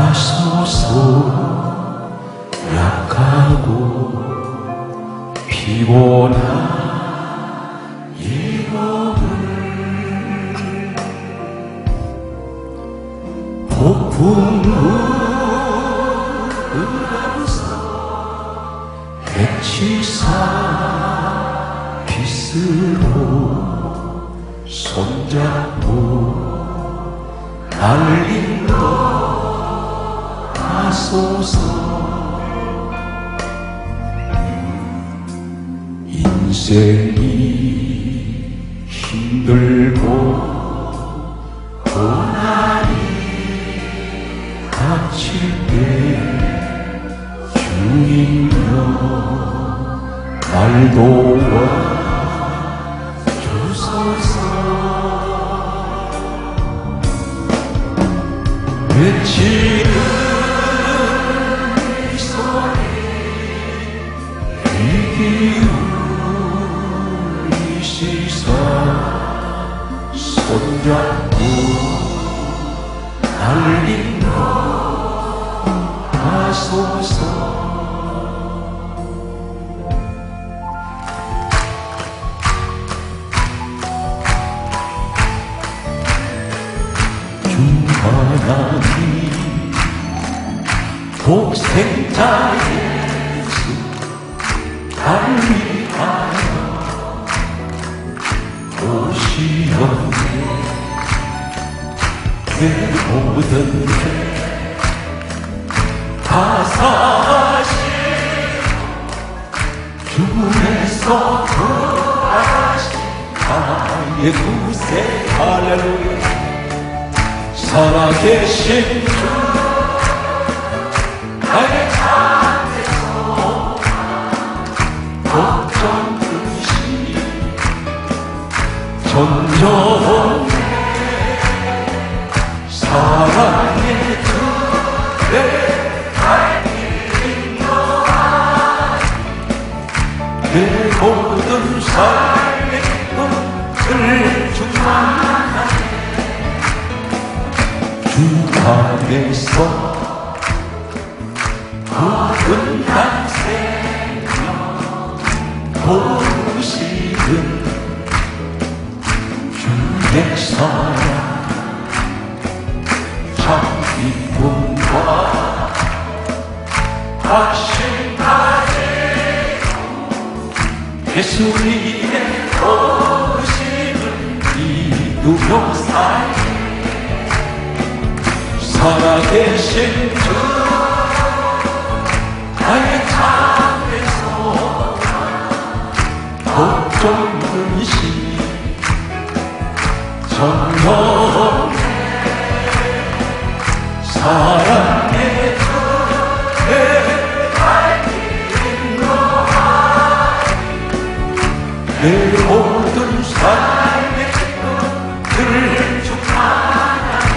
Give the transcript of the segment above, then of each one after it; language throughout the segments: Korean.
하소서. 약하고 피곤한 이 몸을 폭풍우에서 해치사 빛으로 손잡고 날 인도하소서. 인생이 힘들고 고난이 닥칠 때 주님여 날 도와주소서. 외치는 이 소리 귀 기울이시사 손잡고 날 인도하소서. 하나님 독생자 예수 날 위하여 오시었네. 내 모든 죄 다 사신 주에서 구하신 나의 구세. 할렐루야. 살아계신 주 나의 잠에서 걱정 없이 전전해 사랑의 주내 발길 인도하니 내 모든 삶의 기쁨을 충만하니 주 안에서 아름다운 생명 보시는 주의 사랑 참 기쁨과 확신까지 예수님의 오심을 이루며 살기 살아계신 주 나의 잠에서 걱정 근심 전전해 사랑의 주 내 발길 인도하니 내 모든 삶의 기쁨을 축하하니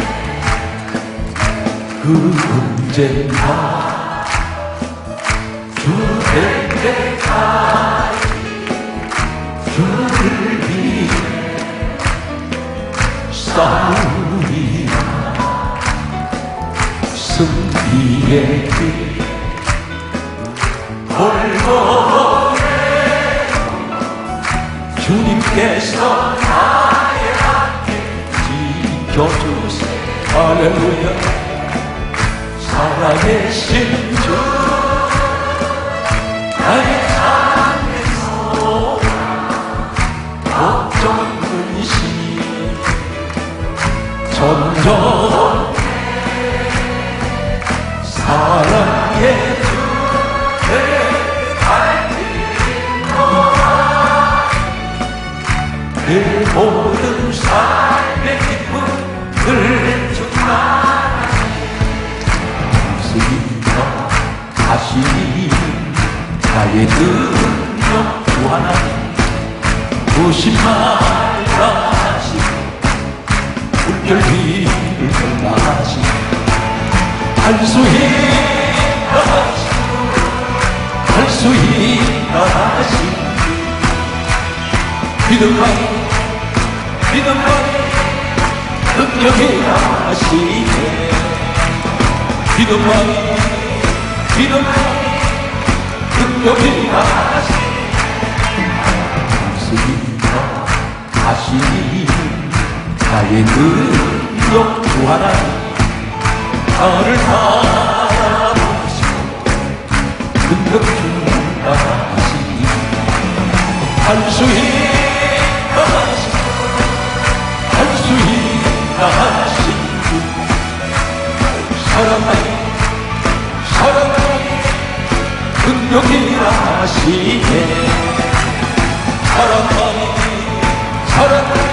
그 언젠가 주의 때까지 주를 위해 싸우리라. 승리의 길 골고루 주님께서 나의 앞길 지켜주세요. 할렐루야. 살아계신 주 나의 삶에서 걱정 근심 전전해 사랑의 주 내 발길 인도하니 내 모든 삶의 기쁨을 충만하니 하시니 나의 능력 주 하나님 부심만 하시고 물결 위를 건너가시고 할 수 있다 하시고 믿음과 능력이 하시네. 믿음만이 능력이라 하시 예수님과 하시니 나의 능력 주 하나님 나를 바라보시고 능력 주라 하시니 할 수 있다 하시니 할 수 있다 하시니 사랑하니 능력이라 하시네 사랑하니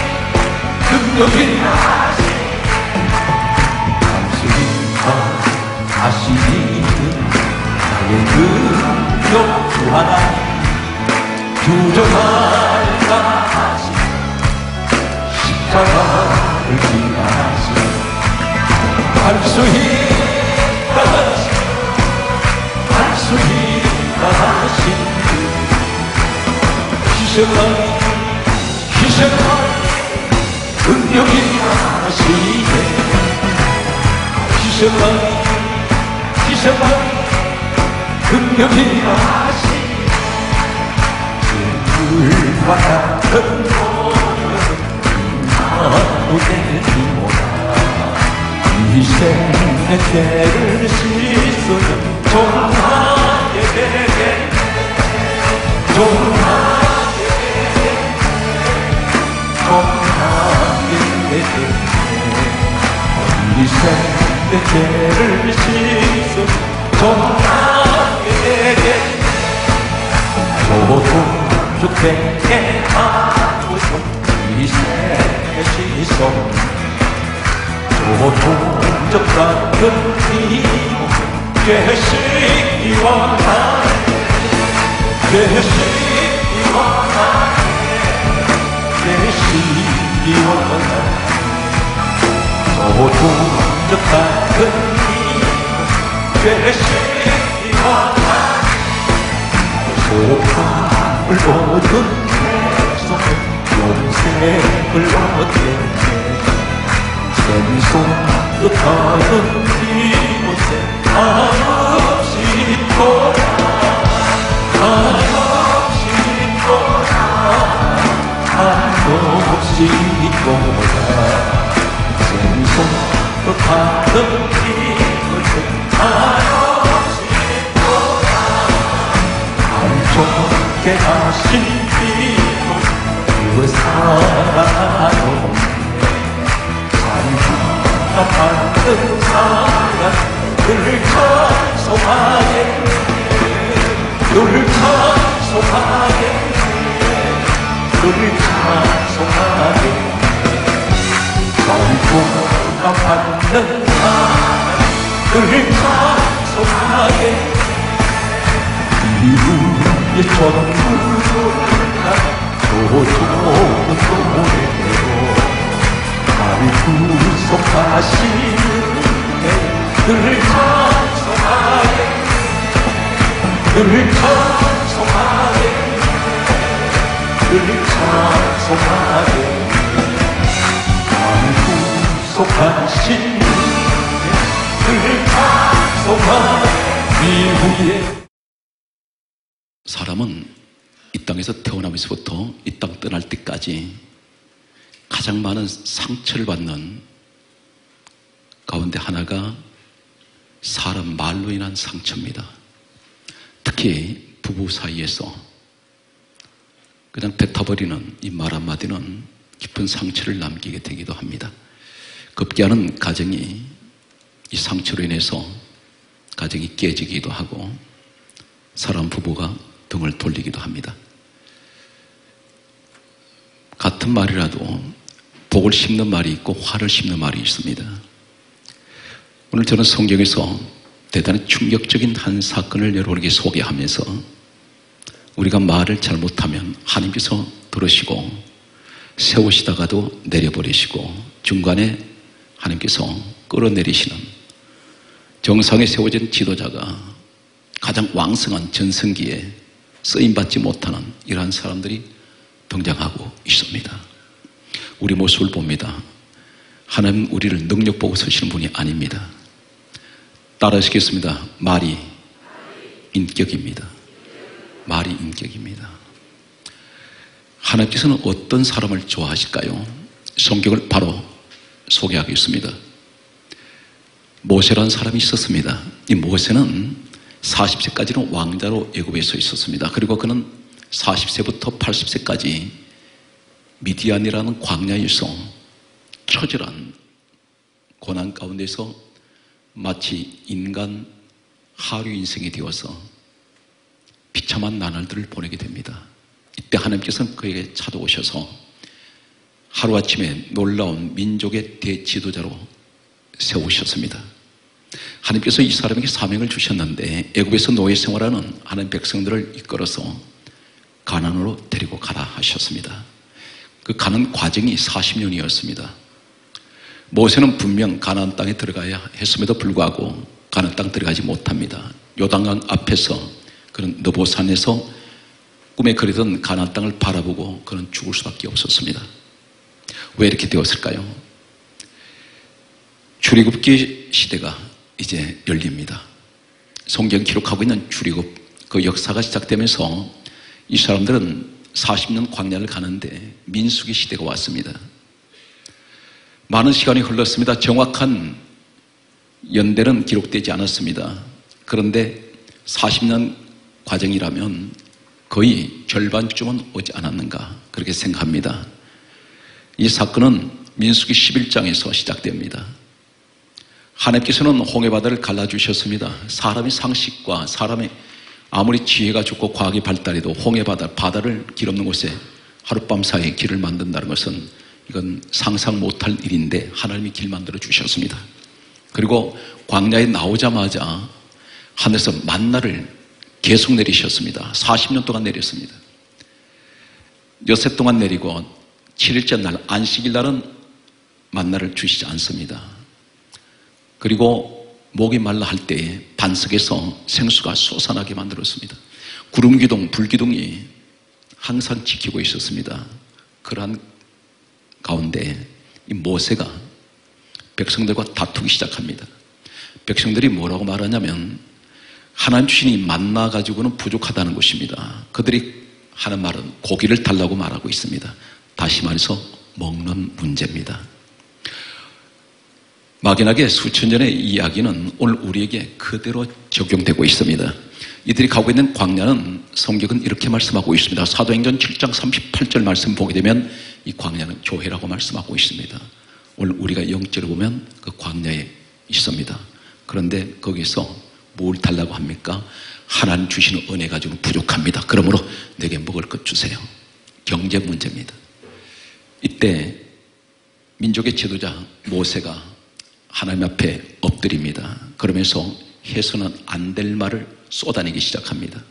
능력이라 하시네 당신과 하시는 나의 능력 주 하나님 교정할까 하시네 십자가를 지나시네 할 수 있다 하시네 할 수 있다 하시네 희생할 능력이라 하시네 희생할 능력이라 하시네 불과 같은 모든 나도 되지모다 희생의 죄를 씻어준 종하게 되게 희생의 죄를 씻어준 종하게 되게 조동주택에 하고서 희생의 씻어 조동적 같은 이모 죄식이 원하네 죄식이 원하네 조동적 같은 이모 죄식이 원하네 소통을 얻은 내 손에 용색을 얻게 생손 뜻하는 이곳에 한없이 있도다 한없이 있도다 생손 뜻하는 이곳에 한없이 있도다 안좋게 하신 이곳 그 사랑으로 받는 사랑을 찬송하게 늘 찬송하게 늘 찬송하게 전부가 받는 사랑을 찬송하게 이후에 전부가 조조는 노래로 나를 구속하시는 늘 찬송하게 늘 찬송하게 늘 찬송하게 나를 구속하시는 늘 찬송하게 이후에 사람은 이 땅에서 태어나면서부터 이 땅 떠날 때까지 가장 많은 상처를 받는 가운데 하나가 사람 말로 인한 상처입니다. 특히 부부 사이에서 그냥 뱉어버리는 이 말 한마디는 깊은 상처를 남기게 되기도 합니다. 급기야는 가정이 이 상처로 인해서 가정이 깨지기도 하고 사람 부부가 등을 돌리기도 합니다. 같은 말이라도 복을 심는 말이 있고 화를 심는 말이 있습니다. 오늘 저는 성경에서 대단히 충격적인 한 사건을 여러분에게 소개하면서 우리가 말을 잘못하면 하나님께서 들으시고 세우시다가도 내려버리시고 중간에 하나님께서 끌어내리시는 정상에 세워진 지도자가 가장 왕성한 전성기에 쓰임받지 못하는 이러한 사람들이 등장하고 있습니다. 우리 모습을 봅니다. 하나님 우리를 능력 보고 서시는 분이 아닙니다. 따라하시겠습니다. 말이 인격입니다. 말이 인격입니다. 하나님께서는 어떤 사람을 좋아하실까요? 성경을 바로 소개하겠습니다. 모세라는 사람이 있었습니다. 이 모세는 40세까지는 왕자로 애굽에서 있었습니다. 그리고 그는 40세부터 80세까지 미디안이라는 광야에서 처절한 고난 가운데서 마치 인간 하류 인생이 되어서 비참한 나날들을 보내게 됩니다. 이때 하나님께서는 그에게 찾아오셔서 하루아침에 놀라운 민족의 대지도자로 세우셨습니다. 하나님께서 이 사람에게 사명을 주셨는데 애굽에서 노예 생활하는 하나님 백성들을 이끌어서 가나안으로 데리고 가라 하셨습니다. 그 가는 과정이 40년이었습니다. 모세는 분명 가나안 땅에 들어가야 했음에도 불구하고 가나안 땅 들어가지 못합니다. 요단강 앞에서 그런 느보산에서 꿈에 그리던 가나안 땅을 바라보고 그는 죽을 수밖에 없었습니다. 왜 이렇게 되었을까요? 출애굽기 시대가 이제 열립니다. 성경 기록하고 있는 출애굽 그 역사가 시작되면서 이 사람들은 40년 광야를 가는데 민수기 시대가 왔습니다. 많은 시간이 흘렀습니다. 정확한 연대는 기록되지 않았습니다. 그런데 40년 과정이라면 거의 절반쯤은 오지 않았는가 그렇게 생각합니다. 이 사건은 민수기 11장에서 시작됩니다. 하나님께서는 홍해바다를 갈라주셨습니다. 사람의 상식과 사람의 아무리 지혜가 좋고 과학이 발달해도 홍해바다, 바다를 길 없는 곳에 하룻밤 사이에 길을 만든다는 것은 이건 상상 못할 일인데 하나님이 길 만들어 주셨습니다. 그리고 광야에 나오자마자 하늘에서 만나를 계속 내리셨습니다. 40년 동안 내렸습니다. 엿새 동안 내리고 7일째 날 안식일 날은 만나를 주시지 않습니다. 그리고 목이 말라 할 때에 반석에서 생수가 솟아나게 만들었습니다. 구름기둥, 불기둥이 항상 지키고 있었습니다. 그러한 가운데 이 모세가 백성들과 다투기 시작합니다. 백성들이 뭐라고 말하냐면 하나님 주신 이 만나 가지고는 부족하다는 것입니다. 그들이 하는 말은 고기를 달라고 말하고 있습니다. 다시 말해서 먹는 문제입니다. 막연하게 수천 년의 이야기는 오늘 우리에게 그대로 적용되고 있습니다. 이들이 가고 있는 광야는 성경은 이렇게 말씀하고 있습니다. 사도행전 7장 38절 말씀 보게 되면 이 광야는 교회라고 말씀하고 있습니다. 오늘 우리가 영적으로 보면 그 광야에 있습니다. 그런데 거기서 뭘 달라고 합니까? 하나님 주시는 은혜 가지고는 부족합니다. 그러므로 내게 먹을 것 주세요. 경제 문제입니다. 이때 민족의 지도자 모세가 하나님 앞에 엎드립니다. 그러면서 해서는 안 될 말을 쏟아내기 시작합니다.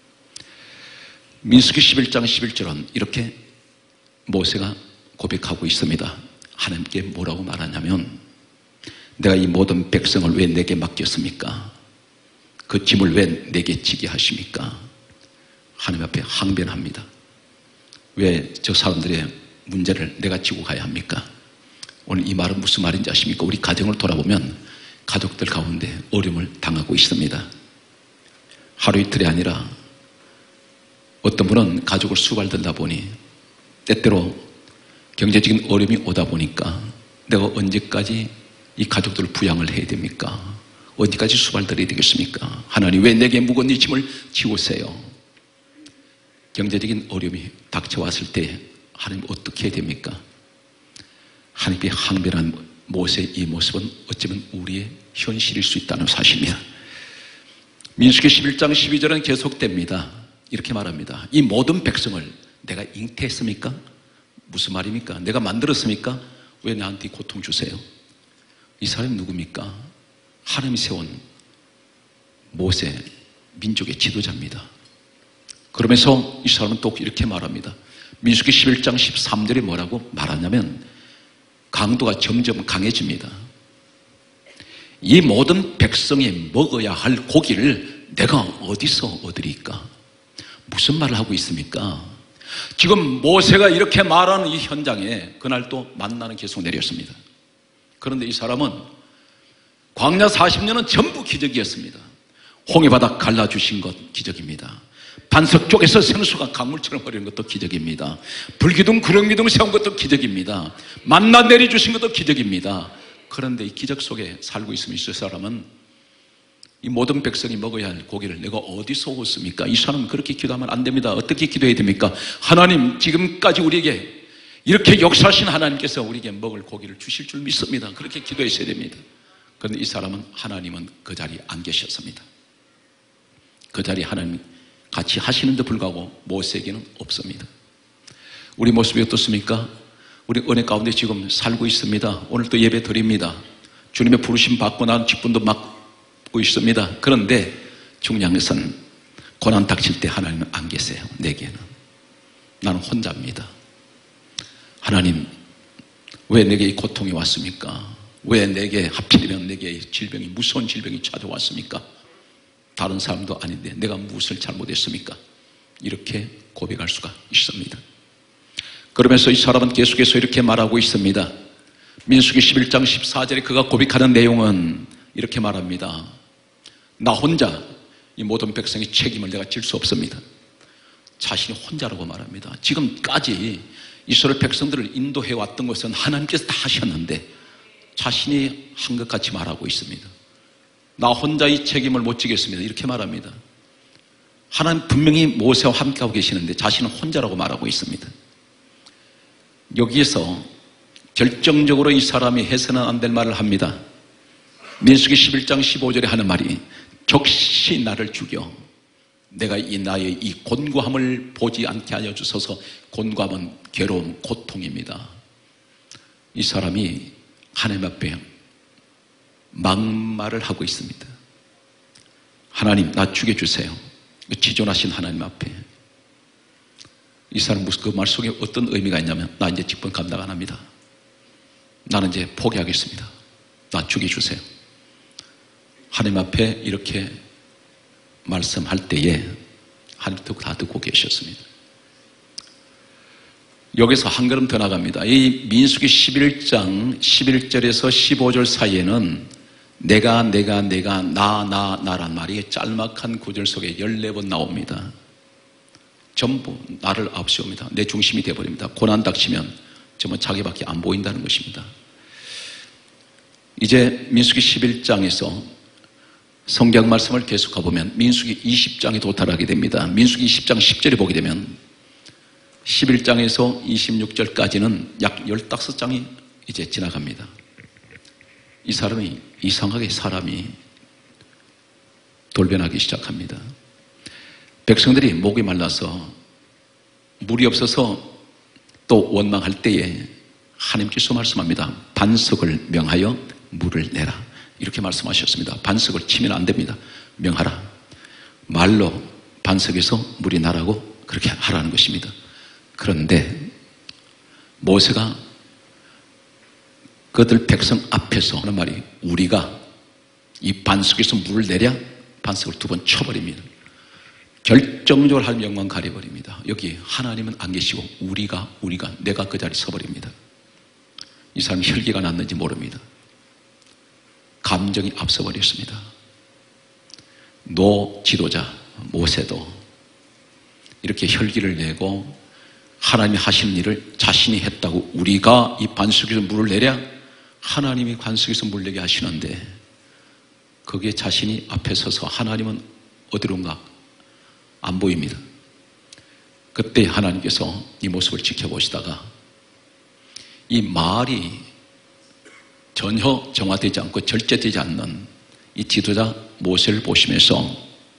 민수기 11장 11절은 이렇게 모세가 고백하고 있습니다. 하나님께 뭐라고 말하냐면 내가 이 모든 백성을 왜 내게 맡겼습니까? 그 짐을 왜 내게 지게 하십니까? 하나님 앞에 항변합니다. 왜 저 사람들의 문제를 내가 지고 가야 합니까? 오늘 이 말은 무슨 말인지 아십니까? 우리 가정을 돌아보면 가족들 가운데 어려움을 당하고 있습니다. 하루 이틀이 아니라 어떤 분은 가족을 수발들다 보니 때때로 경제적인 어려움이 오다 보니까 내가 언제까지 이 가족들을 부양을 해야 됩니까? 언제까지 수발들어야 되겠습니까? 하나님 왜 내게 무거운 이 짐을 지우세요? 경제적인 어려움이 닥쳐왔을 때 하나님 어떻게 해야 됩니까? 하나님께 항변한 모세의 이 모습은 어쩌면 우리의 현실일 수 있다는 사실입니다. 민수기 11장 12절은 계속됩니다. 이렇게 말합니다. 이 모든 백성을 내가 잉태했습니까? 무슨 말입니까? 내가 만들었습니까? 왜 나한테 고통 주세요? 이 사람이 누굽니까? 하나님이 세운 모세 민족의 지도자입니다. 그러면서 이 사람은 또 이렇게 말합니다. 민수기 11장 13절에 뭐라고 말하냐면 강도가 점점 강해집니다. 이 모든 백성이 먹어야 할 고기를 내가 어디서 얻으리까? 무슨 말을 하고 있습니까? 지금 모세가 이렇게 말하는 이 현장에 그날 또 만나는 계속 내렸습니다. 그런데 이 사람은 광야 40년은 전부 기적이었습니다. 홍해바다 갈라주신 것 기적입니다. 반석 쪽에서 생수가 강물처럼 흐르는 것도 기적입니다. 불기둥 구름기둥 세운 것도 기적입니다. 만나 내려주신 것도 기적입니다. 그런데 이 기적 속에 살고 있으면 이 사람은 이 모든 백성이 먹어야 할 고기를 내가 어디서 얻습니까? 이 사람은 그렇게 기도하면 안 됩니다. 어떻게 기도해야 됩니까? 하나님, 지금까지 우리에게 이렇게 역사하신 하나님께서 우리에게 먹을 고기를 주실 줄 믿습니다. 그렇게 기도했어야 됩니다. 그런데 이 사람은 하나님은 그 자리에 안 계셨습니다. 그 자리에 하나님 같이 하시는데 불구하고 모세에게는 없습니다. 우리 모습이 어떻습니까? 우리 은혜 가운데 지금 살고 있습니다. 오늘 또 예배 드립니다. 주님의 부르심 받고 난 직분도 맡고 있습니다. 그런데 중요한 것은 고난 닥칠 때 하나님은 안 계세요. 내게는. 나는 혼자입니다. 하나님, 왜 내게 이 고통이 왔습니까? 왜 내게 하필이면 내게 이 질병이, 무서운 질병이 찾아왔습니까? 다른 사람도 아닌데 내가 무엇을 잘못했습니까? 이렇게 고백할 수가 있습니다. 그러면서 이 사람은 계속해서 이렇게 말하고 있습니다. 민수기 11장 14절에 그가 고백하는 내용은 이렇게 말합니다. 나 혼자 이 모든 백성의 책임을 내가 질 수 없습니다. 자신이 혼자라고 말합니다. 지금까지 이스라엘 백성들을 인도해 왔던 것은 하나님께서 다 하셨는데 자신이 한 것 같이 말하고 있습니다. 나 혼자 이 책임을 못 지겠습니다. 이렇게 말합니다. 하나님 분명히 모세와 함께하고 계시는데 자신은 혼자라고 말하고 있습니다. 여기에서 결정적으로 이 사람이 해서는 안 될 말을 합니다. 민수기 11장 15절에 하는 말이 적시 나를 죽여 내가 이 나의 이 곤고함을 보지 않게 하여 주소서. 곤고함은 괴로움, 고통입니다. 이 사람이 하나님 앞에 막말을 하고 있습니다. 하나님, 나 죽여주세요. 지존하신 하나님 앞에. 이 사람 무슨 그 말 속에 어떤 의미가 있냐면 나 이제 직분 감당 안 합니다. 나는 이제 포기하겠습니다. 나 죽여주세요. 하나님 앞에 이렇게 말씀할 때에 하나님도 다 듣고 계셨습니다. 여기서 한 걸음 더 나갑니다. 이 민수기 11장 11절에서 15절 사이에는 내가 나란 말이 짤막한 구절 속에 14번 나옵니다. 전부 나를 앞세웁니다. 내 중심이 되어버립니다. 고난 닥치면 정말 자기밖에 안 보인다는 것입니다. 이제 민수기 11장에서 성경 말씀을 계속 가보면 민수기 20장에 도달하게 됩니다. 민수기 20장 10절에 보게 되면 11장에서 26절까지는 약 15장이 이제 지나갑니다. 이 사람이 이상하게 사람이 돌변하기 시작합니다. 백성들이 목이 말라서 물이 없어서 또 원망할 때에 하나님께서 말씀합니다. 반석을 명하여 물을 내라. 이렇게 말씀하셨습니다. 반석을 치면 안 됩니다. 명하라. 말로 반석에서 물이 나라고 그렇게 하라는 것입니다. 그런데 모세가 그들 백성 앞에서 하는 말이 우리가 이 반석에서 물을 내랴 반석을 2번 쳐버립니다. 결정적으로 하나님 영광 가려버립니다. 여기 하나님은 안 계시고 우리가 내가 그 자리에 서버립니다. 이 사람이 혈기가 났는지 모릅니다. 감정이 앞서버렸습니다. 노 지도자 모세도 이렇게 혈기를 내고 하나님이 하시는 일을 자신이 했다고 우리가 이 반석에서 물을 내랴 하나님이 반석에서 물 내게 하시는데 거기에 자신이 앞에 서서 하나님은 어디론가 안 보입니다. 그때 하나님께서 이 모습을 지켜보시다가 이 말이 전혀 정화되지 않고 절제되지 않는 이 지도자 모세를 보시면서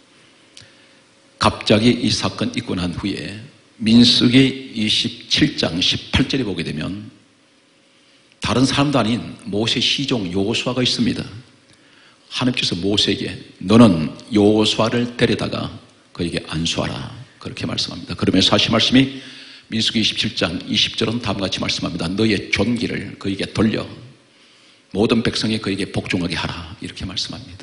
갑자기 이 사건 있고 난 후에 민수기 27장 18절에 보게 되면 다른 사람도 아닌 모세 시종 여호수아가 있습니다. 하나님께서 모세에게 너는 여호수아를 데려다가 그에게 안수하라 그렇게 말씀합니다. 그러면서 하신 말씀이 민수기 27장 20절은 다음과 같이 말씀합니다. 너의 존귀를 그에게 돌려 모든 백성이 그에게 복종하게 하라 이렇게 말씀합니다.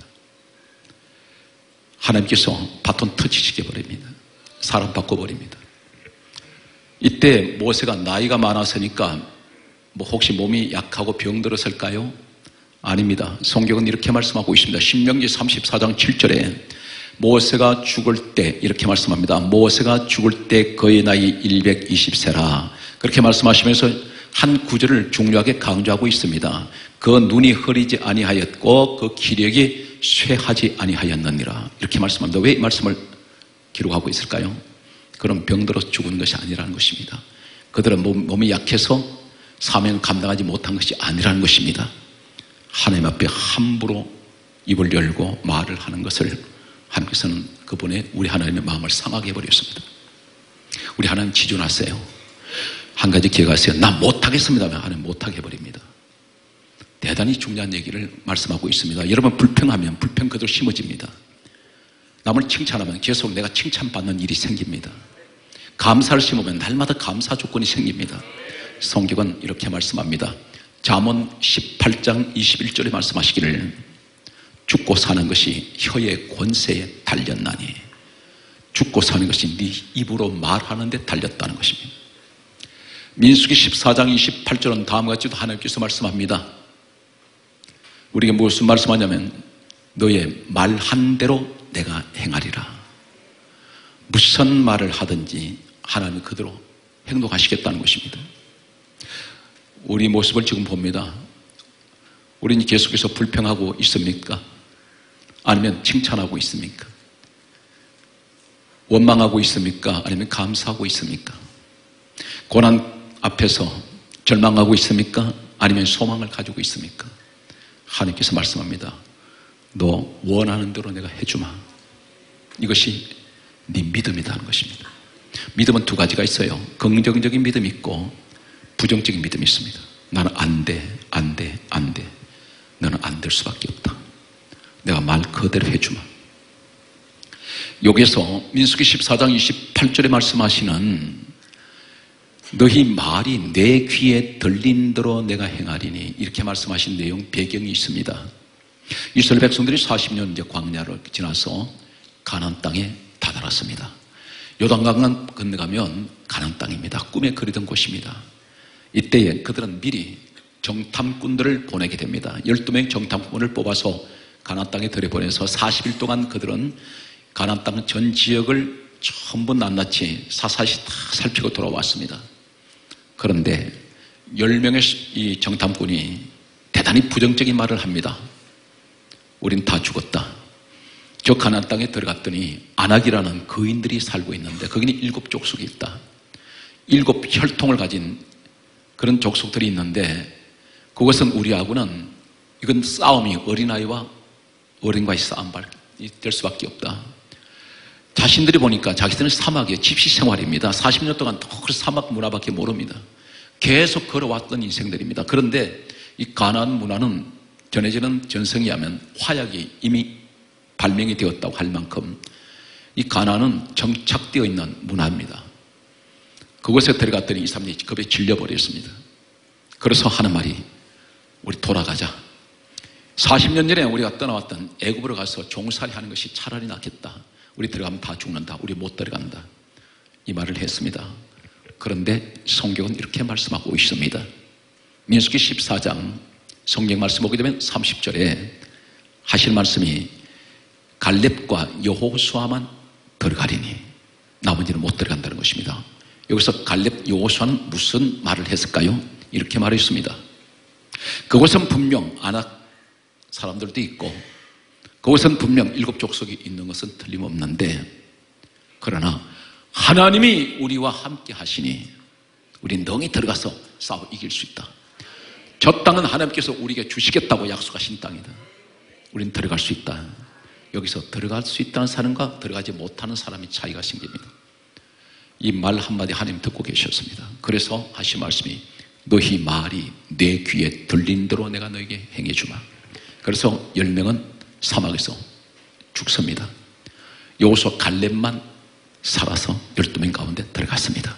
하나님께서 바톤 터치시켜 버립니다. 사람 바꿔버립니다. 이때 모세가 나이가 많았으니까 뭐 혹시 몸이 약하고 병들었을까요? 아닙니다. 성경은 이렇게 말씀하고 있습니다. 신명기 34장 7절에 모세가 죽을 때 이렇게 말씀합니다. 모세가 죽을 때 그의 나이 120세라. 그렇게 말씀하시면서 한 구절을 중요하게 강조하고 있습니다. 그 눈이 흐리지 아니하였고 그 기력이 쇠하지 아니하였느니라. 이렇게 말씀합니다. 왜 이 말씀을 기록하고 있을까요? 그런 병들어 죽은 것이 아니라는 것입니다. 그들은 몸이 약해서 사명을 감당하지 못한 것이 아니라는 것입니다. 하나님 앞에 함부로 입을 열고 말을 하는 것을 하나님께서는 그분의 우리 하나님의 마음을 상하게 해버렸습니다. 우리 하나님 지존하세요. 한 가지 기억하세요. 나 못하겠습니다. 하나님 못하게 해버립니다. 대단히 중요한 얘기를 말씀하고 있습니다. 여러분 불평하면 불평 그대로 심어집니다. 남을 칭찬하면 계속 내가 칭찬받는 일이 생깁니다. 감사를 심으면 날마다 감사 조건이 생깁니다. 성경은 이렇게 말씀합니다. 잠언 18장 21절에 말씀하시기를 죽고 사는 것이 혀의 권세에 달렸나니 죽고 사는 것이 네 입으로 말하는 데 달렸다는 것입니다. 민수기 14장 28절은 다음과 같이도 하나님께서 말씀합니다. 우리에게 무슨 말씀하냐면 너의 말한 대로 내가 행하리라. 무슨 말을 하든지 하나님은 그대로 행동하시겠다는 것입니다. 우리 모습을 지금 봅니다. 우리는 계속해서 불평하고 있습니까? 아니면 칭찬하고 있습니까? 원망하고 있습니까? 아니면 감사하고 있습니까? 고난 앞에서 절망하고 있습니까? 아니면 소망을 가지고 있습니까? 하나님께서 말씀합니다. 너 원하는 대로 내가 해주마. 이것이 네 믿음이다 하는 것입니다. 믿음은 두 가지가 있어요. 긍정적인 믿음이 있고 부정적인 믿음이 있습니다. 나는 안 돼, 안 돼, 안 돼. 너는 안 될 수밖에 없다. 내가 말 그대로 해주마. 여기서 민수기 14장 28절에 말씀하시는 너희 말이 내 귀에 들린 대로 내가 행하리니 이렇게 말씀하신 내용 배경이 있습니다. 이스라엘 백성들이 40년 이제 광야를 지나서 가나안 땅에 다다랐습니다. 요단강을 건너가면 가나안 땅입니다. 꿈에 그리던 곳입니다. 이때에 그들은 미리 정탐꾼들을 보내게 됩니다. 12명 정탐꾼을 뽑아서 가나안 땅에 들여보내서 40일 동안 그들은 가나안 땅 전 지역을 전부 낱낱이 사사시 다 살피고 돌아왔습니다. 그런데 10명의 이 정탐꾼이 대단히 부정적인 말을 합니다. 우린 다 죽었다. 저 가나안 땅에 들어갔더니 아낙이라는 거인들이 살고 있는데 거기는 7족속이 있다. 7 혈통을 가진 그런 족속들이 있는데 그것은 우리하고는 이건 싸움이 어린아이와 어린과의 싸움이 될 수밖에 없다. 자신들이 보니까 자기들은 사막의 집시 생활입니다. 40년 동안 그 사막 문화밖에 모릅니다. 계속 걸어왔던 인생들입니다. 그런데 이 가나안 문화는 전해지는 전성에 하면 화약이 이미 발명이 되었다고 할 만큼 이 가나안은 정착되어 있는 문화입니다. 그곳에 들어갔더니 이 사람들이 겁에 질려버렸습니다. 그래서 하는 말이 우리 돌아가자. 40년 전에 우리가 떠나왔던 애굽으로 가서 종살이 하는 것이 차라리 낫겠다. 우리 들어가면 다 죽는다. 우리 못 들어간다. 이 말을 했습니다. 그런데 성경은 이렇게 말씀하고 있습니다. 민수기 14장 성경 말씀 보게 되면 30절에 하실 말씀이 갈렙과 여호수아만 들어가리니 나머지는 못 들어간다는 것입니다. 여기서 갈렙, 여호수아는 무슨 말을 했을까요? 이렇게 말했습니다. 그곳은 분명 아낙 사람들도 있고 그곳은 분명 7족속이 있는 것은 틀림없는데 그러나 하나님이 우리와 함께 하시니 우린 능히 들어가서 싸워 이길 수 있다. 저 땅은 하나님께서 우리에게 주시겠다고 약속하신 땅이다. 우린 들어갈 수 있다. 여기서 들어갈 수 있다는 사람과 들어가지 못하는 사람이 차이가 생깁니다. 이 말 한마디 하나님 듣고 계셨습니다. 그래서 하신 말씀이 너희 말이 내 귀에 들린 대로 내가 너에게 행해주마. 그래서 10명은 사막에서 죽습니다. 여호수아 갈렙만 살아서 12명 가운데 들어갔습니다.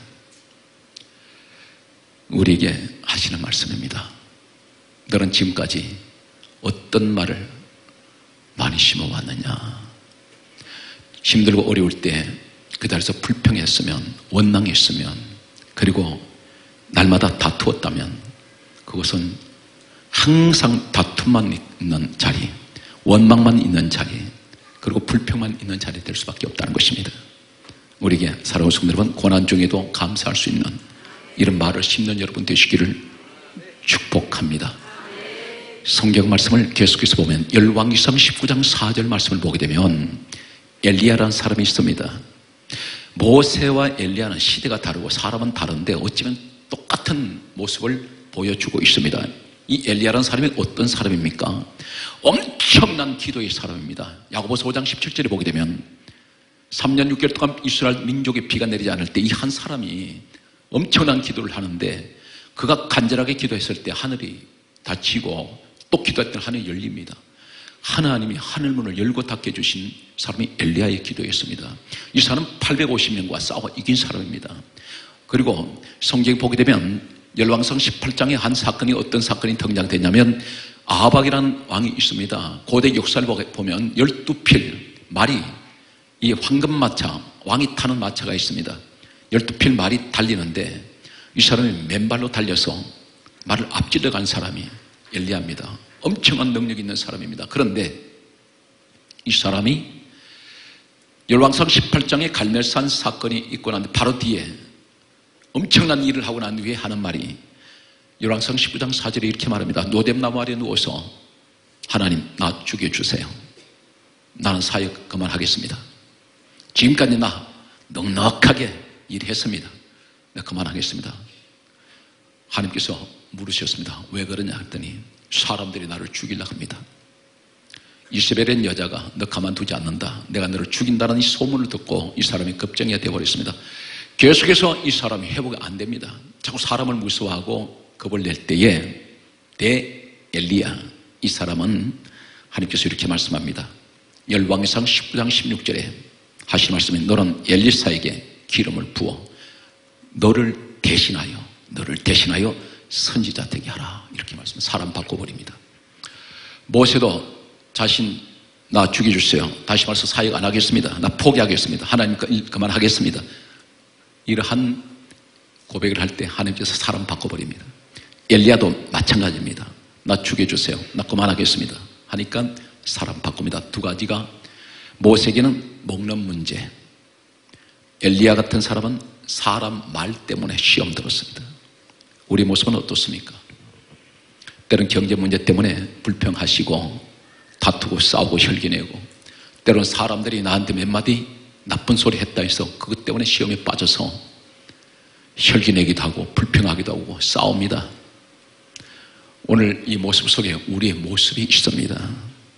우리에게 하시는 말씀입니다. 너는 지금까지 어떤 말을 많이 심어왔느냐. 힘들고 어려울 때 그 자리에서 불평했으면 원망했으면 그리고 날마다 다투었다면 그것은 항상 다툼만 있는 자리, 원망만 있는 자리, 그리고 불평만 있는 자리 될 수밖에 없다는 것입니다. 우리에게 사랑하는 성도 여러분, 고난 중에도 감사할 수 있는 이런 말을 심는 여러분 되시기를 축복합니다. 성경 말씀을 계속해서 보면 열왕기상 19장 4절 말씀을 보게 되면 엘리야라는 사람이 있습니다. 모세와 엘리야는 시대가 다르고 사람은 다른데 어쩌면 똑같은 모습을 보여주고 있습니다. 이 엘리야라는 사람이 어떤 사람입니까? 엄청난 기도의 사람입니다. 야고보서 5장 17절에 보게 되면 3년 6개월 동안 이스라엘 민족의 비가 내리지 않을 때 이 한 사람이 엄청난 기도를 하는데 그가 간절하게 기도했을 때 하늘이 닫히고 또 기도할 때 하늘이 열립니다. 하나님이 하늘문을 열고 닫게 해주신 사람이 엘리야의 기도였습니다. 이 사람은 850년과 싸워 이긴 사람입니다. 그리고 성경에 보게 되면 열왕상 18장에 한 사건이 어떤 사건이 등장되냐면 아합이라는 왕이 있습니다. 고대 역사를 보면 12필 말이 이 황금마차, 왕이 타는 마차가 있습니다. 12필 말이 달리는데 이 사람이 맨발로 달려서 말을 앞질러 간 사람이 엘리야입니다. 엄청난 능력 있는 사람입니다. 그런데 이 사람이 열왕상 18장에 갈멜산 사건이 있고 난 바로 뒤에 엄청난 일을 하고 난 뒤에 하는 말이 열왕상 19장 4절에 이렇게 말합니다. 노뎀나무 아래 누워서 하나님 나 죽여주세요. 나는 사역 그만하겠습니다. 지금까지 나 넉넉하게 일했습니다. 나 그만하겠습니다. 하나님께서 물으셨습니다. 왜 그러냐 했더니 사람들이 나를 죽이려고 합니다. 이세벨이라는 여자가 너 가만두지 않는다. 내가 너를 죽인다는 이 소문을 듣고 이 사람이 겁쟁이가 되어버렸습니다. 계속해서 이 사람이 회복이 안 됩니다. 자꾸 사람을 무서워하고 겁을 낼 때에 대 엘리야 이 사람은 하나님께서 이렇게 말씀합니다. 열왕기상 19장 16절에 하시는 말씀이 너는 엘리사에게 기름을 부어 너를 대신하여 선지자 되게 하라. 이렇게 말씀. 사람 바꿔버립니다. 모세도 자신 나 죽여주세요. 다시 말해서 사역 안 하겠습니다. 나 포기하겠습니다. 하나님 그만하겠습니다. 이러한 고백을 할 때 하나님께서 사람 바꿔버립니다. 엘리야도 마찬가지입니다. 나 죽여주세요. 나 그만하겠습니다. 하니까 사람 바꿉니다. 두 가지가 모세에게는 먹는 문제, 엘리야 같은 사람은 사람 말 때문에 시험 들었습니다. 우리 모습은 어떻습니까? 때론 경제 문제 때문에 불평하시고 다투고 싸우고 혈기내고 때론 사람들이 나한테 몇 마디 나쁜 소리 했다 해서 그것 때문에 시험에 빠져서 혈기내기도 하고 불평하기도 하고 싸웁니다. 오늘 이 모습 속에 우리의 모습이 있습니다.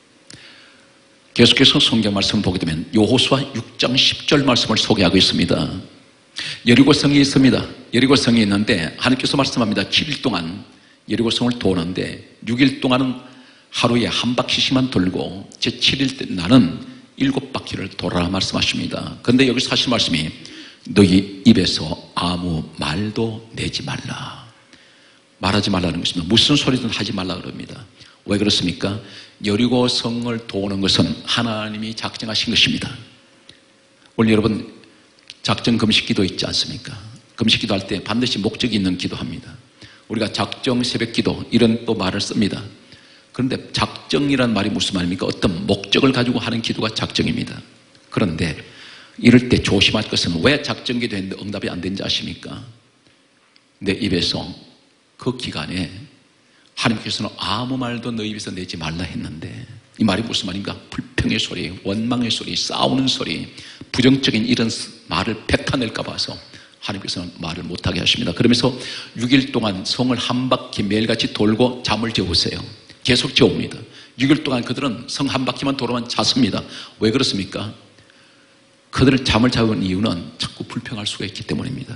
계속해서 성경 말씀을 보게 되면 여호수아 6장 10절 말씀을 소개하고 있습니다. 여리고성이 있습니다. 여리고성이 있는데 하나님께서 말씀합니다. 7일 동안 여리고성을 도는데 6일 동안은 하루에 한 바퀴씩만 돌고 제7일 날은 7바퀴를 돌아라 말씀하십니다. 그런데 여기서 하신 말씀이 너희 입에서 아무 말도 내지 말라. 말하지 말라는 것입니다. 무슨 소리든 하지 말라 그럽니다. 왜 그렇습니까? 여리고성을 도는 것은 하나님이 작정하신 것입니다. 오늘 여러분 작정 금식기도 있지 않습니까? 금식기도 할 때 반드시 목적이 있는 기도합니다. 우리가 작정 새벽기도 이런 또 말을 씁니다. 그런데 작정이란 말이 무슨 말입니까? 어떤 목적을 가지고 하는 기도가 작정입니다. 그런데 이럴 때 조심할 것은 왜 작정기도 했는데 응답이 안 된지 아십니까? 내 입에서 그 기간에 하나님께서는 아무 말도 너 입에서 내지 말라 했는데 이 말이 무슨 말인가? 불평의 소리, 원망의 소리, 싸우는 소리, 부정적인 이런 말을 뱉어낼까 봐서 하나님께서는 말을 못하게 하십니다. 그러면서 6일 동안 성을 한 바퀴 매일같이 돌고 잠을 재우세요. 계속 재웁니다. 6일 동안 그들은 성 한 바퀴만 돌아만 잤습니다. 왜 그렇습니까? 그들을 잠을 자는 이유는 자꾸 불평할 수가 있기 때문입니다.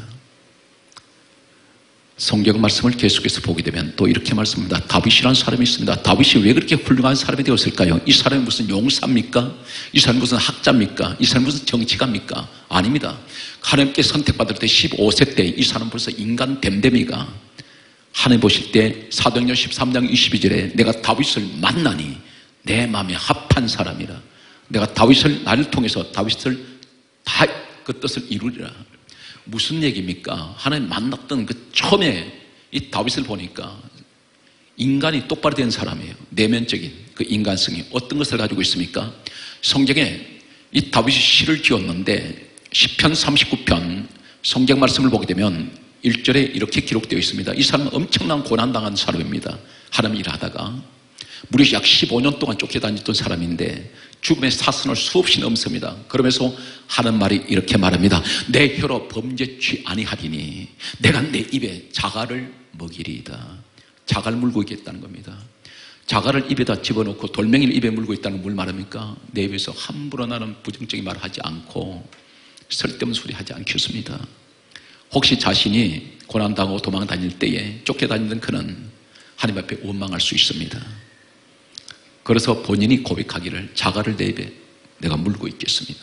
성경 말씀을 계속해서 보게 되면 또 이렇게 말씀합니다. 다윗이라는 사람이 있습니다. 다윗이 왜 그렇게 훌륭한 사람이 되었을까요? 이 사람이 무슨 용사입니까? 이 사람이 무슨 학자입니까? 이 사람이 무슨 정치가입니까? 아닙니다. 하나님께 선택받을 때 15세 때 이 사람 벌써 인간 댐댐이가 하나님 보실 때 사도행전 13장 22절에 내가 다윗을 만나니 내 마음에 합한 사람이라. 내가 다윗을 나를 통해서 다윗을 다 그 뜻을 이루리라. 무슨 얘기입니까? 하나님 만났던 그 처음에 이 다윗을 보니까 인간이 똑바로 된 사람이에요. 내면적인 그 인간성이 어떤 것을 가지고 있습니까? 성경에 이 다윗이 시를 지었는데 시편 39편 성경 말씀을 보게 되면 1절에 이렇게 기록되어 있습니다. 이 사람은 엄청난 고난당한 사람입니다. 하나님 일하다가 무려 약 15년 동안 쫓겨다녔던 사람인데 죽음의 사선을 수없이 넘습니다. 그러면서 하는 말이 이렇게 말합니다. 내 혀로 범죄치 아니하리니 내가 내 입에 자갈을 먹이리이다. 자갈 물고 있겠다는 겁니다. 자갈을 입에다 집어넣고 돌멩이를 입에 물고 있다는 건 뭘 말합니까? 내 입에서 함부로 나는 부정적인 말을 하지 않고 쓸데없는 소리 하지 않겠습니다. 혹시 자신이 고난당하고 도망다닐 때에 쫓겨다니던 그는 하나님 앞에 원망할 수 있습니다. 그래서 본인이 고백하기를 자갈을 내 입에 내가 물고 있겠습니다.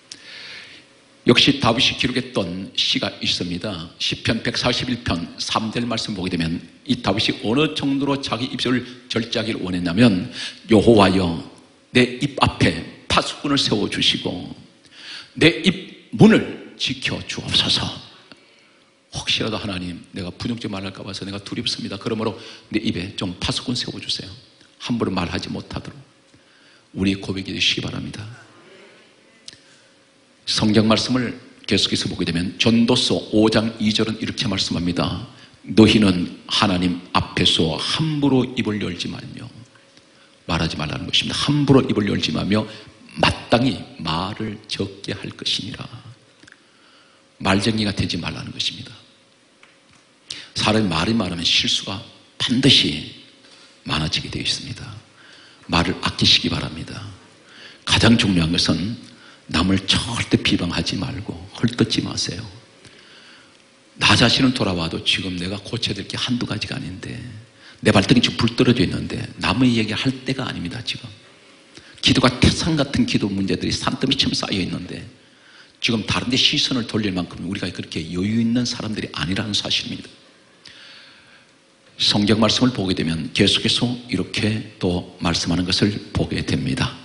역시 다윗이 기록했던 시가 있습니다. 시편 141편 3절 말씀 보게 되면 이 다윗이 어느 정도로 자기 입술을 절제하기를 원했냐면 여호와여 내 입 앞에 파수꾼을 세워주시고 내 입 문을 지켜주옵소서. 혹시라도 하나님 내가 부정적 말할까 봐서 내가 두렵습니다. 그러므로 내 입에 좀 파수꾼 세워주세요. 함부로 말하지 못하도록 우리 고백이 되시기 바랍니다. 성경 말씀을 계속해서 보게 되면 전도서 5장 2절은 이렇게 말씀합니다. 너희는 하나님 앞에서 함부로 입을 열지 말며 말하지 말라는 것입니다. 함부로 입을 열지 말며 마땅히 말을 적게 할 것이니라. 말쟁이가 되지 말라는 것입니다. 사람이 말이 많으면 실수가 반드시 많아지게 되어 있습니다. 말을 아끼시기 바랍니다. 가장 중요한 것은 남을 절대 비방하지 말고 헐뜯지 마세요. 나 자신은 돌아와도 지금 내가 고쳐야 될 게 한두 가지가 아닌데 내 발등이 지금 불 떨어져 있는데 남의 얘기할 때가 아닙니다. 지금 기도가 태산 같은 기도 문제들이 산더미처럼 쌓여 있는데 지금 다른 데 시선을 돌릴 만큼 우리가 그렇게 여유 있는 사람들이 아니라는 사실입니다. 성경 말씀을 보게 되면 계속해서 이렇게 또 말씀하는 것을 보게 됩니다.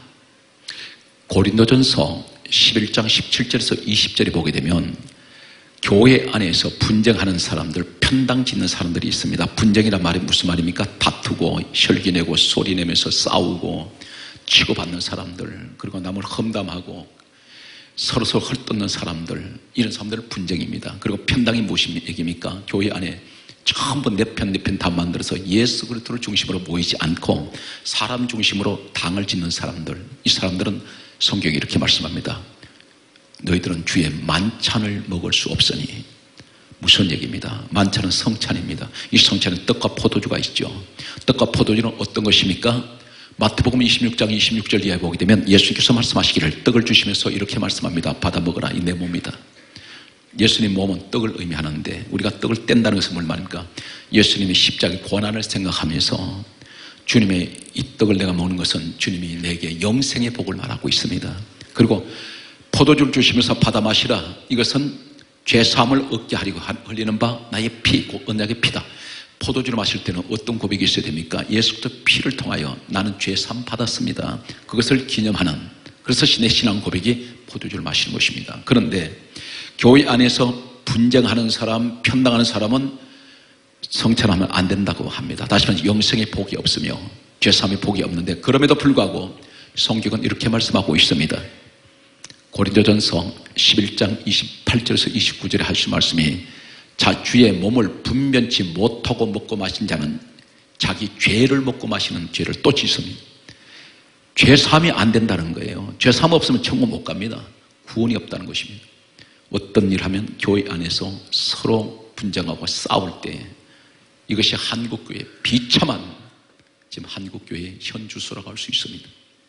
고린도전서 11장 17절에서 20절에 보게 되면 교회 안에서 분쟁하는 사람들, 편당 짓는 사람들이 있습니다. 분쟁이란 말이 무슨 말입니까? 다투고 혈기내고 소리내면서 싸우고 치고받는 사람들, 그리고 남을 험담하고 서로 헐뜯는 사람들, 이런 사람들은 분쟁입니다. 그리고 편당이 무슨 얘기입니까? 교회 안에 전부 내 편 다 만들어서 예수 그리스도를 중심으로 모이지 않고 사람 중심으로 당을 짓는 사람들, 이 사람들은 성경이 이렇게 말씀합니다. 너희들은 주의 만찬을 먹을 수 없으니. 무슨 얘기입니다? 만찬은 성찬입니다. 이 성찬은 떡과 포도주가 있죠. 떡과 포도주는 어떤 것입니까? 마태복음 26장 26절 이하에 보게 되면 예수님께서 말씀하시기를 떡을 주시면서 이렇게 말씀합니다. 받아 먹으라. 이 내 몸이다. 예수님 몸은 떡을 의미하는데 우리가 떡을 뗀다는 것은 뭘 말입니까? 예수님의 십자가의 고난을 생각하면서 주님의 이 떡을 내가 먹는 것은 주님이 내게 영생의 복을 말하고 있습니다. 그리고 포도주를 주시면서 받아 마시라. 이것은 죄사함을 얻게 하려고 흘리는 바 나의 피, 곧 언약의 피다. 포도주를 마실 때는 어떤 고백이 있어야 됩니까? 예수께서 피를 통하여 나는 죄사함 받았습니다. 그것을 기념하는, 그래서 내 신앙 고백이 포도주를 마시는 것입니다. 그런데 교회 안에서 분쟁하는 사람, 편당하는 사람은 성찬하면 안 된다고 합니다. 다시 말해서 영생의 복이 없으며 죄사함의 복이 없는데 그럼에도 불구하고 성경은 이렇게 말씀하고 있습니다. 고린도전서 11장 28절에서 29절에 하신 말씀이 자 주의 몸을 분변치 못하고 먹고 마신 자는 자기 죄를 먹고 마시는 죄를 또 짓습니다. 죄사함이 안 된다는 거예요. 죄사함 없으면 천국 못 갑니다. 구원이 없다는 것입니다. 어떤 일 하면 교회 안에서 서로 분쟁하고 싸울 때 이것이 한국교회의 비참한 지금 한국교회의 현주소라고 할 수 있습니다.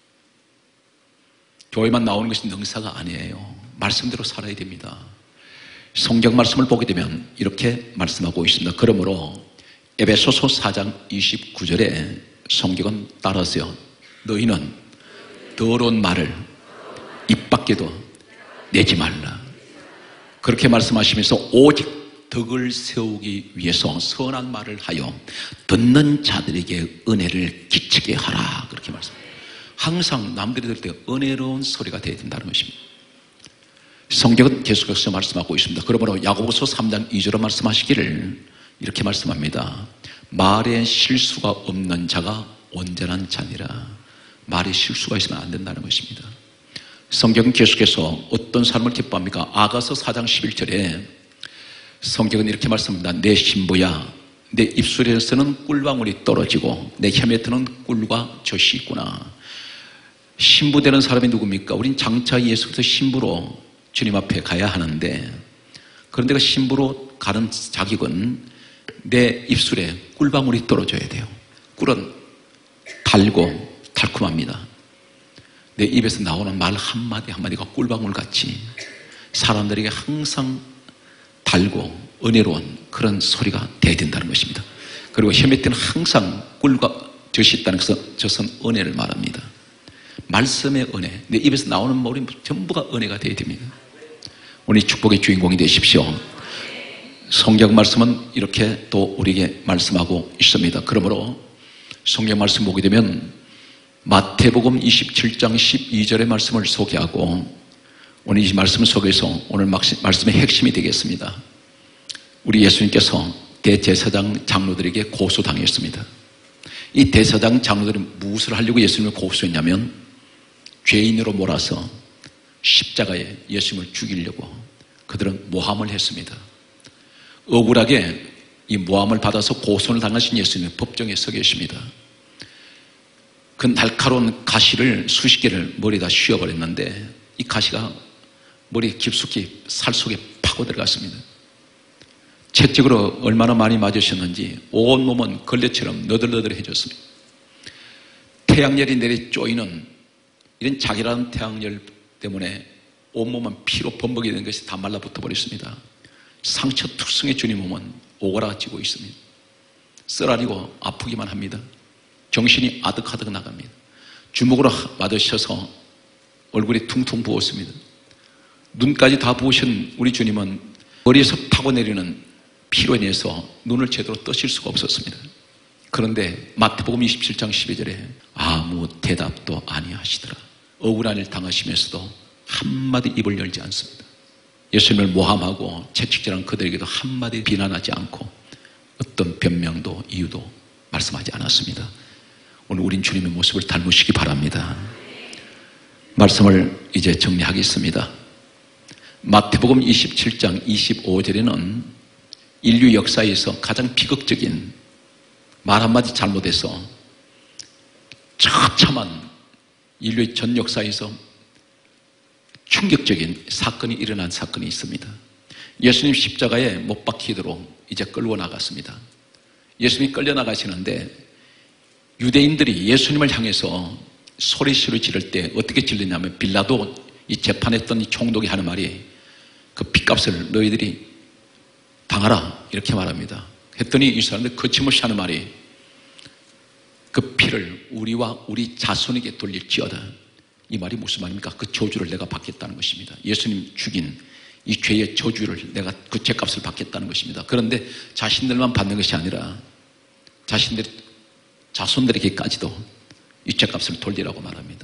교회만 나오는 것이 능사가 아니에요. 말씀대로 살아야 됩니다. 성경 말씀을 보게 되면 이렇게 말씀하고 있습니다. 그러므로 에베소서 4장 29절에 성경은 따라서요. 너희는 더러운 말을 입 밖에도 내지 말라. 그렇게 말씀하시면서 오직 덕을 세우기 위해서 선한 말을 하여 듣는 자들에게 은혜를 끼치게 하라. 그렇게 말씀합니다. 항상 남들이 들을 때 은혜로운 소리가 되어야 된다는 것입니다. 성경은 계속해서 말씀하고 있습니다. 그러므로 야고보서 3장 2절로 말씀하시기를 이렇게 말씀합니다. 말에 실수가 없는 자가 온전한 자니라. 말에 실수가 있으면 안 된다는 것입니다. 성경은 계속해서 어떤 사람을 기뻐합니까? 아가서 4장 11절에 성경은 이렇게 말씀합니다. 내 신부야, 내 입술에서는 꿀방울이 떨어지고 내 혀에서는 꿀과 젖이 있구나. 신부 되는 사람이 누굽니까? 우린 장차 예수부터 신부로 주님 앞에 가야 하는데, 그런데 그 신부로 가는 자격은 내 입술에 꿀방울이 떨어져야 돼요. 꿀은 달고 달콤합니다. 내 입에서 나오는 말 한마디 한마디가 꿀방울같이 사람들에게 항상 달고 은혜로운 그런 소리가 돼야 된다는 것입니다. 그리고 혀밑에는 항상 꿀과 젖이 있다는 것은 저선 은혜를 말합니다. 말씀의 은혜, 내 입에서 나오는 말이 전부가 은혜가 되어야 됩니다. 오늘 축복의 주인공이 되십시오. 성경 말씀은 이렇게 또 우리에게 말씀하고 있습니다. 그러므로 성경 말씀 보게 되면 마태복음 27장 12절의 말씀을 소개하고 오늘 이 말씀 속에서 오늘 말씀의 핵심이 되겠습니다. 우리 예수님께서 대제사장 장로들에게 고소당했습니다. 이 대제사장 장로들이 무엇을 하려고 예수님을 고소했냐면 죄인으로 몰아서 십자가에 예수님을 죽이려고 그들은 모함을 했습니다. 억울하게 이 모함을 받아서 고소를 당하신 예수님이 법정에 서 계십니다. 그 날카로운 가시를 수십 개를 머리에다 씌워버렸는데 이 가시가 머리 깊숙이 살 속에 파고 들어갔습니다. 채찍으로 얼마나 많이 맞으셨는지 온몸은 걸레처럼 너덜너덜해졌습니다. 태양열이 내리 쪼이는 이런 자기라는 태양열 때문에 온몸은 피로 범벅이 된 것이 다 말라붙어 버렸습니다. 상처 특성의 주님 몸은 오그라지고 있습니다. 쓰라리고 아프기만 합니다. 정신이 아득아득 나갑니다. 주먹으로 맞으셔서 얼굴이 퉁퉁 부었습니다. 눈까지 다 부으신 우리 주님은 머리에서 타고 내리는 피로 인해서 눈을 제대로 뜨실 수가 없었습니다. 그런데 마태복음 27장 12절에 아무 대답도 아니하시더라. 억울한 일 당하시면서도 한마디 입을 열지 않습니다. 예수님을 모함하고 채찍질한 그들에게도 한마디 비난하지 않고 어떤 변명도 이유도 말씀하지 않았습니다. 오늘 우린 주님의 모습을 닮으시기 바랍니다. 말씀을 이제 정리하겠습니다. 마태복음 27장 25절에는 인류 역사에서 가장 비극적인 말 한마디 잘못해서 처참한 인류의 전 역사에서 충격적인 사건이 일어난 사건이 있습니다. 예수님 십자가에 못 박히도록 이제 끌고 나갔습니다. 예수님이 끌려 나가시는데 유대인들이 예수님을 향해서 소리수를 지를 때 어떻게 질르냐면 빌라도 이 재판했던 이 총독이 하는 말이 그 핏값을 너희들이 당하라 이렇게 말합니다. 했더니 이 사람들 거침없이 하는 말이 그 피를 우리와 우리 자손에게 돌릴지어다. 이 말이 무슨 말입니까? 그 저주를 내가 받겠다는 것입니다. 예수님 죽인 이 죄의 저주를 내가 그 죄값을 받겠다는 것입니다. 그런데 자신들만 받는 것이 아니라 자신들 자손들에게까지도 이 죄값을 돌리라고 말합니다.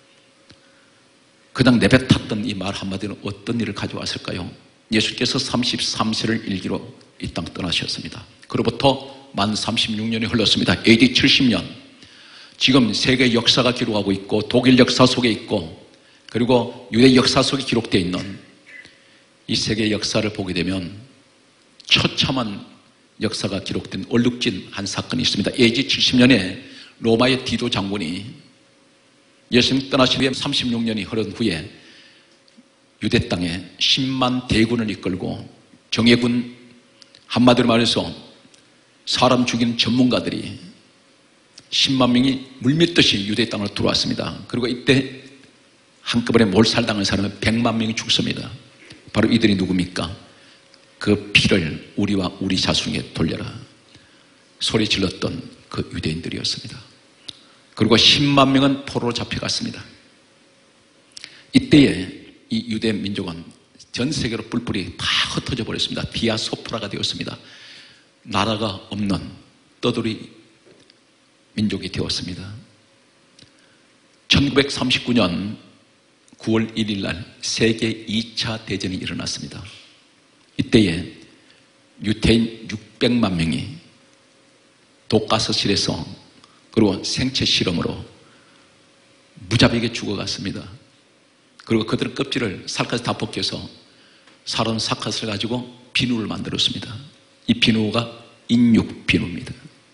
그냥 내뱉었던 이 말 한마디는 어떤 일을 가져왔을까요? 예수께서 33세를 일기로 이 땅 떠나셨습니다. 그로부터 만 36년이 흘렀습니다. AD 70년. 지금 세계 역사가 기록하고 있고 독일 역사 속에 있고 그리고 유대 역사 속에 기록되어 있는 이 세계 역사를 보게 되면 처참한 역사가 기록된 얼룩진 한 사건이 있습니다. AD 70년에 로마의 디도 장군이 예수님 떠나신 후에 36년이 흐른 후에 유대 땅에 10만 대군을 이끌고 정예군, 한마디로 말해서 사람 죽이는 전문가들이 10만 명이 물밀듯이 유대 땅으로 들어왔습니다. 그리고 이때 한꺼번에 몰살당한 사람은 100만 명이 죽습니다. 바로 이들이 누굽니까? 그 피를 우리와 우리 자손에게 돌려라 소리 질렀던 그 유대인들이었습니다. 그리고 10만 명은 포로로 잡혀갔습니다. 이때에 이 유대 민족은 전 세계로 뿔뿔이 다 흩어져 버렸습니다. 디아스포라가 되었습니다. 나라가 없는 떠돌이 민족이 되었습니다. 1939년 9월 1일 날 세계 2차 대전이 일어났습니다. 이때에 유태인 600만 명이 독가스실에서 그리고 생체 실험으로 무자비하게 죽어갔습니다. 그리고 그들은 껍질을 살갗 다 벗겨서 사람 살갗을 가지고 비누를 만들었습니다. 이 비누가 인육 비누입니다.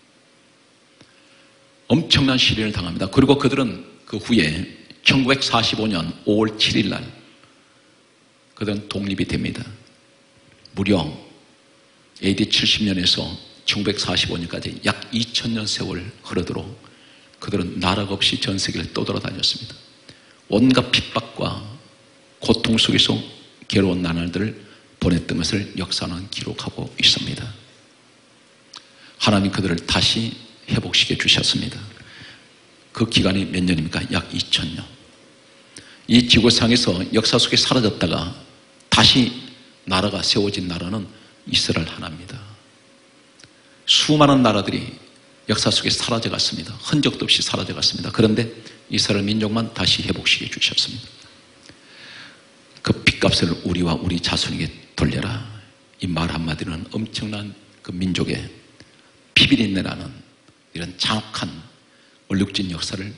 엄청난 시련을 당합니다. 그리고 그들은 그 후에 1945년 5월 7일 날 그들은 독립이 됩니다. 무려 AD 70년에서 1945년까지 약 2000년 세월 흐르도록 그들은 나락 없이 전 세계를 떠돌아다녔습니다. 온갖 핍박과 고통 속에서 괴로운 나날들을 보냈던 것을 역사는 기록하고 있습니다. 하나님 그들을 다시 회복시켜 주셨습니다. 그 기간이 몇 년입니까? 약 2000년. 이 지구상에서 역사 속에 사라졌다가 다시 나라가 세워진 나라는 이스라엘 하나입니다. 수많은 나라들이 역사 속에 사라져갔습니다. 흔적도 없이 사라져갔습니다. 그런데 이스라엘 민족만 다시 회복시켜 주셨습니다. 그 빚값을 우리와 우리 자손에게 돌려라. 이 말 한마디는 엄청난 그 민족의 피비린내 나는 이런 잔혹한 얼룩진 역사를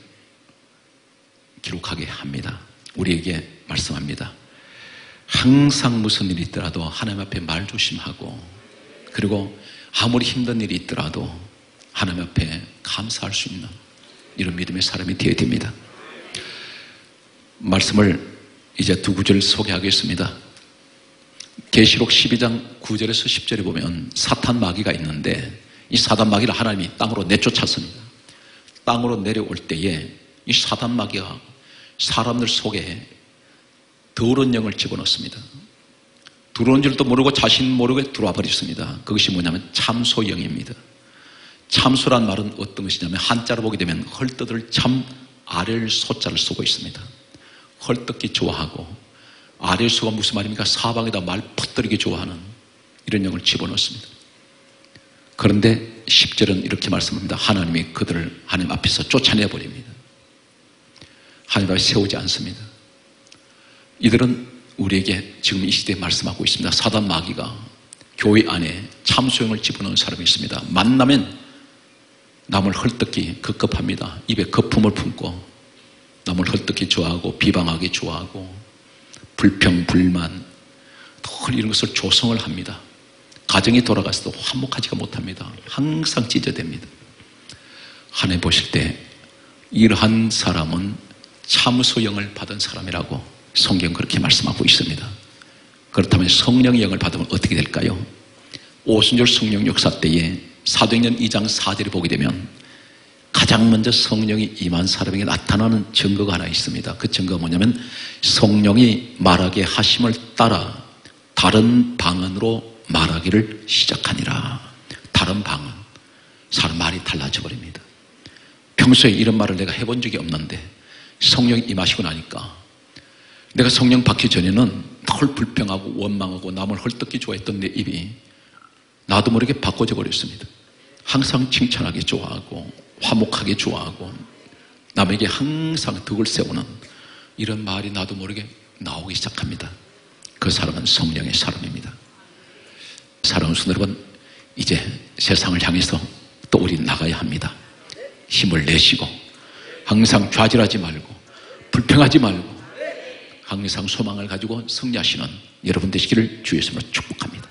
기록하게 합니다. 우리에게 말씀합니다. 항상 무슨 일이 있더라도 하나님 앞에 말 조심하고, 그리고 아무리 힘든 일이 있더라도 하나님 앞에 감사할 수 있는 이런 믿음의 사람이 되어야 됩니다. 말씀을 이제 두 구절 소개하겠습니다. 계시록 12장 9절에서 10절에 보면 사탄 마귀가 있는데, 이 사단 마귀를 하나님이 땅으로 내쫓았습니다. 땅으로 내려올 때에 이 사단 마귀가 사람들 속에 더러운 영을 집어넣습니다. 들어온 줄도 모르고 자신 모르게 들어와 버렸습니다. 그것이 뭐냐면 참소영입니다. 참소란 말은 어떤 것이냐면 한자로 보게 되면 헐떡을 참 아렐 소자를 쓰고 있습니다. 헐떡기 좋아하고, 아렐소가 무슨 말입니까? 사방에다 말 퍼뜨리기 좋아하는 이런 영을 집어넣습니다. 그런데 10절은 이렇게 말씀합니다. 하나님이 그들을 하나님 앞에서 쫓아내버립니다. 하나님 앞에 세우지 않습니다. 이들은 우리에게 지금 이 시대에 말씀하고 있습니다. 사단 마귀가 교회 안에 참소영을 집어넣은 사람이 있습니다. 만나면 남을 헐떡기 급급합니다. 입에 거품을 품고 남을 헐떡기 좋아하고 비방하기 좋아하고 불평, 불만, 늘 이런 것을 조성을 합니다. 가정이 돌아가서도 화목하지가 못합니다. 항상 찢어댑니다. 하나님 보실 때 이러한 사람은 참소영을 받은 사람이라고 성경 그렇게 말씀하고 있습니다. 그렇다면 성령의 영을 받으면 어떻게 될까요? 오순절 성령 역사 때에 사도행전 2장 4절에 보게 되면 가장 먼저 성령이 임한 사람에게 나타나는 증거가 하나 있습니다. 그 증거가 뭐냐면 성령이 말하게 하심을 따라 다른 방언으로 말하기를 시작하니라. 다른 방언. 사람 말이 달라져 버립니다. 평소에 이런 말을 내가 해본 적이 없는데 성령이 임하시고 나니까, 내가 성령 받기 전에는 늘 불평하고 원망하고 남을 헐떡기 좋아했던 내 입이 나도 모르게 바꿔져 버렸습니다. 항상 칭찬하기 좋아하고 화목하게 좋아하고 남에게 항상 덕을 세우는 이런 말이 나도 모르게 나오기 시작합니다. 그 사람은 성령의 사람입니다. 사랑하는 성도 여러분, 이제 세상을 향해서 또 우리 나가야 합니다. 힘을 내시고 항상 좌절하지 말고 불평하지 말고 항상 소망을 가지고 승리하시는 여러분 되시기를 주의 이름으로 축복합니다.